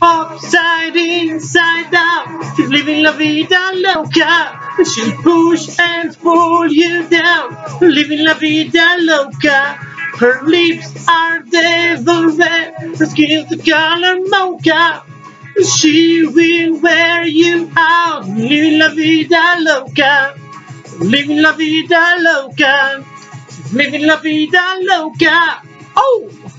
Upside, inside out, she's living la vida loca. She'll push and pull you down, living la vida loca. Her lips are devil red, her skin's the color mocha. She will wear you out, living la vida loca. Living la vida loca, living la vida loca. Oh!